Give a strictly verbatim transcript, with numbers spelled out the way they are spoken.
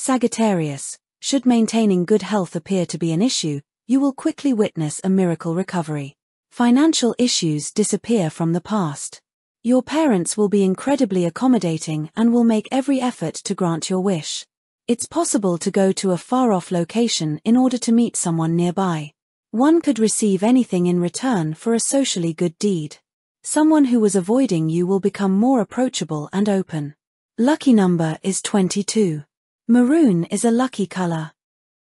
Sagittarius, should maintaining good health appear to be an issue, you will quickly witness a miracle recovery. Financial issues disappear from the past. Your parents will be incredibly accommodating and will make every effort to grant your wish. It's possible to go to a far-off location in order to meet someone nearby. One could receive anything in return for a socially good deed. Someone who was avoiding you will become more approachable and open. Lucky number is twenty-two. Maroon is a lucky color.